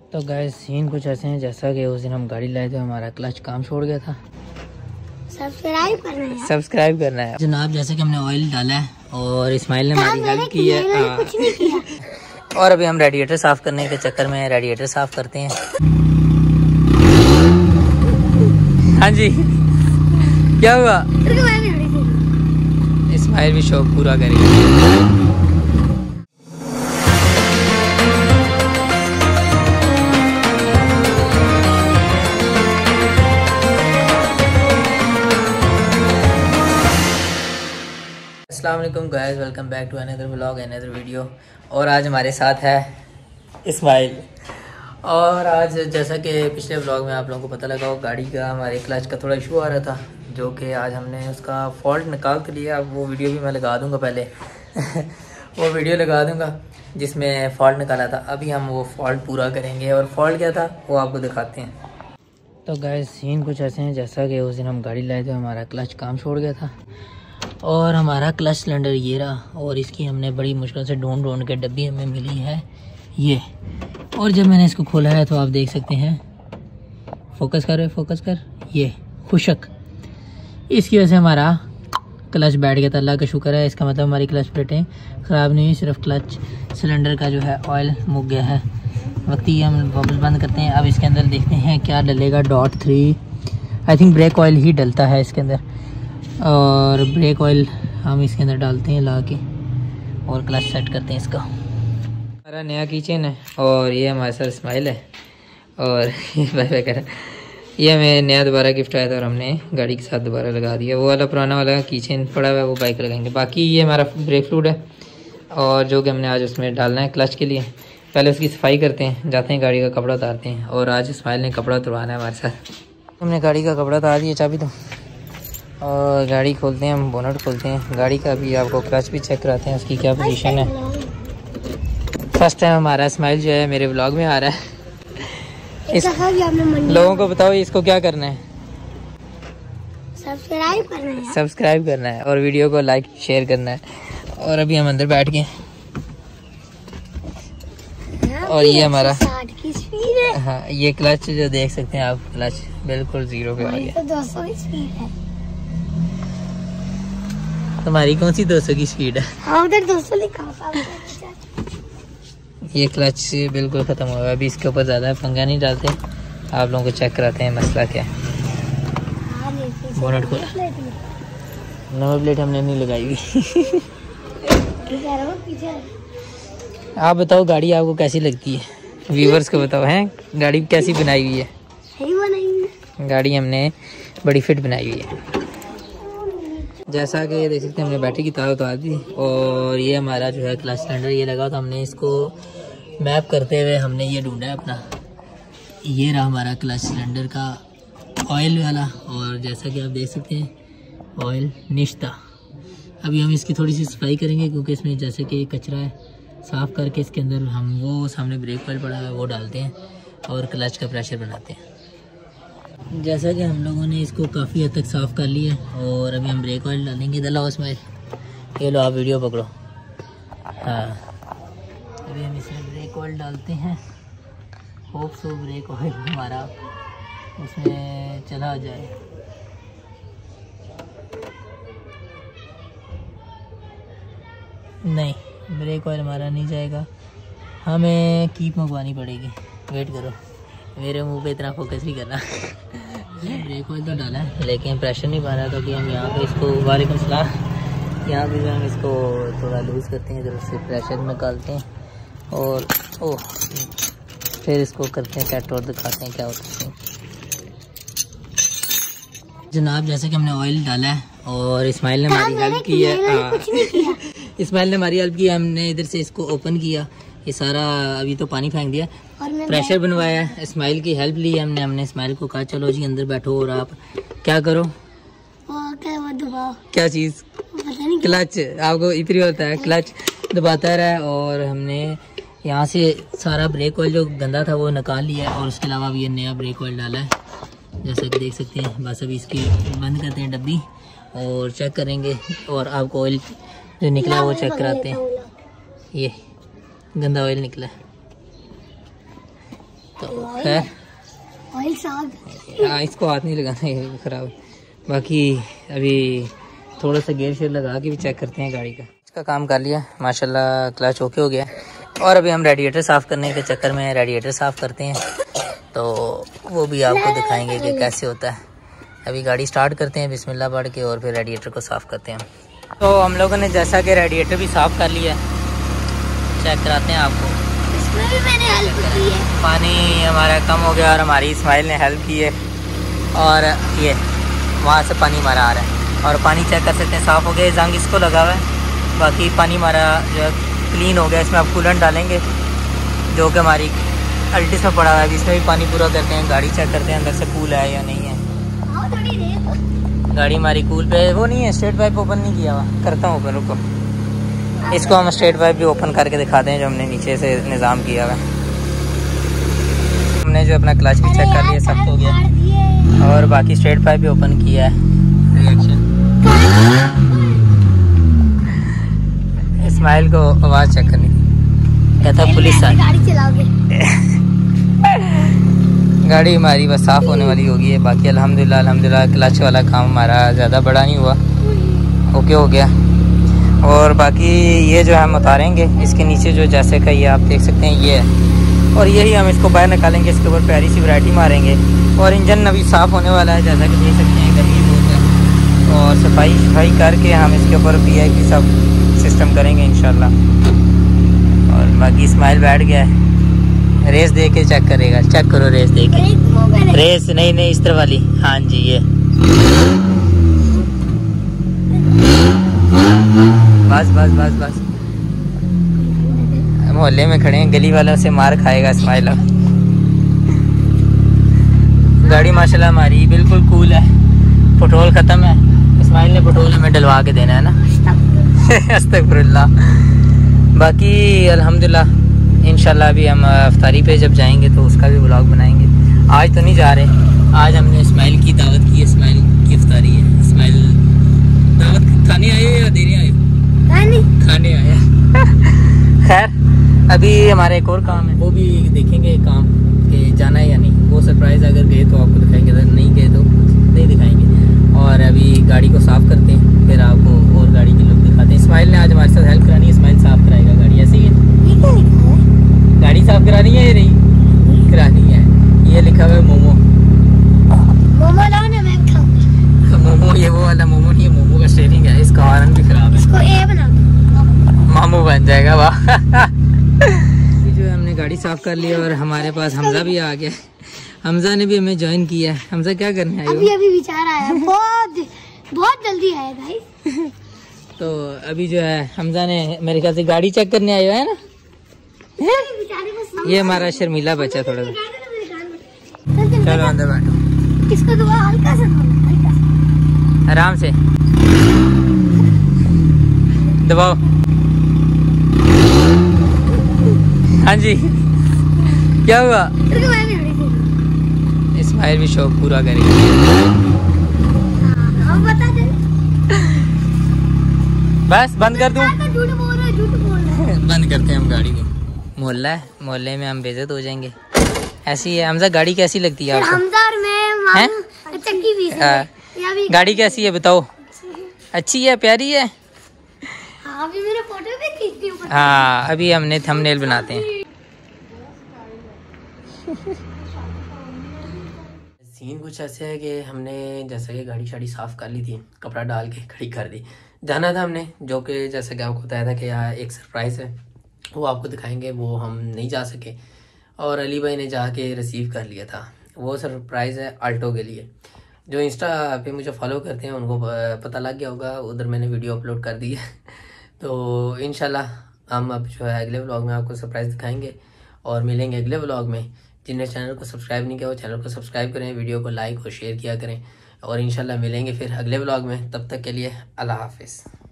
तो guys scene कुछ ऐसे हैं जैसा कि उस दिन हम गाड़ी लाए थे, हमारा क्लच काम छोड़ गया था। सब्सक्राइब करना है जनाब। जैसे कि हमने ऑयल डाला है और इस्माइल ने हमारी हेल्प की है। कुछ नहीं किया। और अभी हम रेडिएटर साफ करने के चक्कर में रेडिएटर साफ करते हैं। हाँ जी, क्या हुआ? इस्माइल भी शौक पूरा करेगा। अस्सलाम वालेकुम guys, welcome back to another vlog, another video. और आज हमारे साथ है इस्माइल। और आज जैसा कि पिछले व्लॉग में आप लोगों को पता लगा हो, गाड़ी का हमारे क्लच का थोड़ा इशू आ रहा था, जो कि आज हमने उसका फॉल्ट निकाल तो लिया। वो वीडियो भी मैं लगा दूंगा पहले वो वीडियो लगा दूंगा जिसमें फॉल्ट निकाला था। अभी हम वो फॉल्ट पूरा करेंगे और फॉल्ट क्या था वो आपको दिखाते हैं। तो गाइस सीन कुछ ऐसे हैं जैसा कि उस दिन हम गाड़ी लाए थे, हमारा क्लच काम छोड़ गया था और हमारा क्लच सिलेंडर ये रहा। और इसकी हमने बड़ी मुश्किल से ढूंढ के डब्बी हमें मिली है ये। और जब मैंने इसको खोला है तो आप देख सकते हैं, फोकस कर ये खुशक। इसकी वजह से हमारा क्लच बैठ गया था। अल्लाह का शुक्र है, इसका मतलब हमारी क्लच प्लेटें ख़राब नहीं हुई, सिर्फ क्लच सिलेंडर का जो है ऑयल मुक गया है। वक्ती हम बबल बंद करते हैं। अब इसके अंदर देखते हैं क्या डलेगा। .3 आई थिंक ब्रेक ऑयल ही डलता है इसके अंदर, और ब्रेक ऑयल हम इसके अंदर डालते हैं ला के और क्लच सेट करते हैं इसका। हमारा नया किचन है और ये हमारे साथ इस्माइल है और ये बाय कर। ये हमें नया दोबारा गिफ्ट आया था और हमने गाड़ी के साथ दोबारा लगा दिया। वो वाला पुराना वाला किचन पड़ा हुआ है, वो बाइक लगाएंगे। बाकी ये हमारा ब्रेक फ्लूइड है और जो कि हमने आज उसमें डालना है क्लच के लिए। पहले उसकी सफाई करते हैं, जाते हैं गाड़ी का कपड़ा उतारते हैं। और आज इस्माइल ने कपड़ा उतरवाना है हमारे साथ। हमने गाड़ी का कपड़ा उतार दिया, चाबी दो, और गाड़ी खोलते हैं हम, बोनट खोलते हैं गाड़ी का। भी आपको क्लच भी चेक कराते हैं उसकी क्या पोजीशन है। फर्स्ट टाइम हमारा इस्माइल जो है मेरे व्लॉग में आ रहा है। लोगों को बताओ इसको क्या करना है? सब्सक्राइब करना है और वीडियो को लाइक शेयर करना है। और अभी हम अंदर बैठ गए और ये हमारा हाँ ये क्लच जो देख सकते हैं आप, क्लच बिल्कुल 0 पे आ गया। 200 की स्पीड है। तुम्हारी कौन सी 200 की स्पीड है? हाँ उधर 200 लिखा। ये क्लच बिल्कुल ख़त्म हो गया। अभी इसके ऊपर ज़्यादा पंगा नहीं डालते, आप लोगों को चेक कराते हैं मसला क्या है। बोनट खोला, नंबर प्लेट हमने नहीं लगाई हुई। आप बताओ गाड़ी आपको कैसी लगती है? व्यूवर्स को बताओ हैं गाड़ी कैसी बनाई हुई है। गाड़ी हमने बड़ी फिट बनाई हुई है। जैसा कि देख सकते हैं हमने बैटरी की तार उतार दी और ये हमारा जो है क्लच सिलेंडर ये लगा। तो हमने इसको मैप करते हुए हमने ये ढूंढा है अपना। ये रहा हमारा क्लच सिलेंडर का ऑयल वाला। और जैसा कि आप देख सकते हैं ऑयल निश्ता। अभी हम इसकी थोड़ी सी सफाई करेंगे क्योंकि इसमें जैसे कि कचरा है, साफ़ करके इसके अंदर हम वो सामने ब्रेक ऑयल पड़ा है वो डालते हैं और क्लच का प्रेशर बनाते हैं। जैसा कि हम लोगों ने इसको काफ़ी हद तक साफ़ कर लिया और अभी हम ब्रेक ऑयल डालेंगे। दला उसमें ये लो, आप वीडियो पकड़ो। हाँ अभी हम इसमें ब्रेक ऑयल डालते हैं। होप सो ब्रेक ऑयल हमारा उसमें चला जाए। नहीं ब्रेक ऑयल हमारा नहीं जाएगा, हमें कीप मंगवानी पड़ेगी। वेट करो, मेरे मुंह पे इतना फोकस नहीं करना। ब्रेक ऑयल तो डाला है लेकिन प्रेशर नहीं पा रहा, तो कि हम यहाँ पे इसको वालेकुम सलाम, यहाँ पे हम इसको थोड़ा लूज़ करते हैं, इधर से प्रेशर निकालते हैं और फिर इसको करते हैं सेट और दिखाते हैं क्या होता है। जनाब जैसे कि हमने ऑयल डाला है और इस्माइल ने हमारी हेल्प की है। इस्माइल ने हमारी हेल्प की, हमने इधर से इसको ओपन किया, ये सारा अभी तो पानी फेंक दिया, प्रेशर बनवाया। इस्माइल की हेल्प ली हमने इस्माइल को कहा चलो जी अंदर बैठो और आप क्या करो, क्या चीज़ क्लच आपको इतनी होता है, क्लच दबाता रहा। और हमने यहाँ से सारा ब्रेक ऑयल जो गंदा था वो निकाल लिया और उसके अलावा भी ये नया ब्रेक ऑयल डाला है जैसा कि देख सकते हैं। बस अभी इसकी बंद करते हैं डब्बी और चेक करेंगे और आपको ऑयल जो निकला वो चेक कराते हैं। ये गंदा ऑयल निकला है। तो खैर ऑयल साहब, इसको हाथ नहीं लगाना, ये खराब है। बाकी अभी थोड़ा सा गेयर शेयर लगा के भी चेक करते हैं गाड़ी का। इसका काम कर लिया माशाल्लाह, क्लच ओके हो गया। और अभी हम रेडिएटर साफ़ करने के चक्कर में रेडिएटर साफ़ करते हैं, तो वो भी आपको दिखाएंगे कि कैसे होता है। अभी गाड़ी स्टार्ट करते हैं बिस्मिल्लाह पढ़ के और फिर रेडिएटर को साफ़ करते हैं। तो हम लोगों ने जैसा कि रेडिएटर भी साफ़ कर लिया है, चेक कराते हैं आपको। इसमें भी मैंने हेल्प की है। पानी हमारा कम हो गया और हमारी इस्माइल ने हेल्प की है। और ये वहाँ से पानी हमारा आ रहा है और पानी चेक कर सकते हैं साफ़ हो गया। जंग इसको लगा हुआ है, बाकी पानी हमारा जो है क्लीन हो गया। इसमें आप कूलेंट डालेंगे जो कि हमारी अल्टिस में पड़ा हुआ है। अभी इसमें भी पानी पूरा करते हैं, गाड़ी चेक करते हैं अंदर से कूल है या नहीं है। गाड़ी हमारी कूल पे वो नहीं है, स्ट्रेट पाइप ओपन नहीं किया हुआ। करता हूँ ओपन, रुको। इसको हम स्ट्रेट पाइप भी ओपन करके दिखाते हैं जो हमने नीचे से निज़ाम किया हुआ है। हमने जो अपना क्लच भी चेक कर लिया, सख्त हो गया। और बाकी स्ट्रेट पाइप भी ओपन किया है। रिएक्शन इस्माइल को आवाज़ चेक करनी, कहता पुलिस आ गाड़ी चलाओगे। गाड़ी हमारी बस साफ़ होने वाली होगी है। बाकी अल्हम्दुलिल्लाह क्लच वाला काम हमारा ज़्यादा बड़ा नहीं हुआ, ओके हो गया। और बाकी ये जो हम उतारेंगे, इसके नीचे जो जैसे का ये आप देख सकते हैं ये है, और यही हम इसको बाहर निकालेंगे। इसके ऊपर प्यारी सी वैरायटी मारेंगे और इंजन अभी साफ़ होने वाला है, जैसा कि देख सकते हैं गर्मी बहुत है। और सफाई करके हम इसके ऊपर VIP सब सिस्टम करेंगे इंशाल्लाह। और बाकी इस्माइल बैठ गया है, रेस दे के चेक करेगा। चेक करो रेस दे के। रेस नहीं इस तरह वाली, हाँ जी ये बस मोहल्ले में खड़े हैं, गली वालों से मार खाएगा इस्माइल। गाड़ी माशाल्लाह हमारी बिल्कुल कूल है। पेट्रोल ख़त्म है, इस्माइल ने पेट्रोल हमें डलवा के देना है ना। अस्तगफुरुल्लाह। बाकी अल्हम्दुलिल्लाह इंशाल्लाह अभी हम अफ्तारी पे जब जाएंगे तो उसका भी व्लॉग बनाएंगे। आज तो नहीं जा रहे, आज हमने इस्माइल की दावत की। इस्माइल की अफ्तारी है। इस्माइल दावत खाने आए या देने आए? खाने आया। खैर अभी हमारा एक और काम है, वो भी देखेंगे काम कि जाना है या नहीं। वो सरप्राइज़ अगर गए तो आपको दिखाएंगे, अगर नहीं गए तो नहीं दिखाएंगे। और अभी गाड़ी को साफ़ करते हैं, फिर आपको और गाड़ी की लुक दिखाते हैं। इस्माइल ने आज हमारे साथ हेल्प करानी है, इस्माइल साफ़ कराएगा गाड़ी। ऐसी है गाड़ी साफ़ करानी है, ये नहीं करानी है। ये लिखा हुआ है मोमो। मोमो ये वो वाला मोमो नहीं है, मोमो का शेयरिंग है। इसका हॉर्न भी खराब है, इसको ए बना दो, मामू बन जाएगा। वाह। जो है हमने गाड़ी साफ़ कर ली और हमारे पास हमजा भी आ गया। हमजा ने भी हमें ज्वाइन किया है। हमजा क्या करने आए? अभी विचार आया, बहुत जल्दी आया भाई। तो अभी जो है हमजा ने मेरे ख्याल से गाड़ी चेक करने आए है ना। ये हमारा शर्मीला बच्चा थोड़ा सा। चलो अंदर बैठो, इसको तो हल्का सा आराम से दबाओ। हाँ जी क्या हुआ? इस्माइल भी शौक पूरा करेगा। बस बंद कर दूं? बंद करते हैं हम गाड़ी को। मोहल्ला है, मोहल्ले में हम बेइज्जत हो जाएंगे। ऐसी है। हमजा गाड़ी कैसी लगती है आपको? गाड़ी कैसी है बताओ? अच्छी है, प्यारी है। अभी मेरे फोटो भी खींचती हूं। हाँ अभी हमने थंबनेल बनाते हैं। सीन कुछ ऐसे है कि हमने जैसे कि गाड़ी शाड़ी साफ़ कर ली थी, कपड़ा डाल के खड़ी कर दी। जाना था हमने, जो कि जैसे कि आपको बताया था कि यहाँ एक सरप्राइज़ है, वो आपको दिखाएंगे। वो हम नहीं जा सके और अली भाई ने जाके रिसीव कर लिया था। वो सरप्राइज़ है अल्टो के लिए। जो इंस्टा पे मुझे फॉलो करते हैं उनको पता लग गया होगा, उधर मैंने वीडियो अपलोड कर दी है। तो इंशाल्लाह हम अब जो है अगले व्लॉग में आपको सरप्राइज़ दिखाएंगे और मिलेंगे अगले व्लॉग में। जिन्हें चैनल को सब्सक्राइब नहीं किया वो चैनल को सब्सक्राइब करें, वीडियो को लाइक और शेयर किया करें। और इंशाल्लाह मिलेंगे फिर अगले व्लॉग में। तब तक के लिए अल्लाह हाफिज़।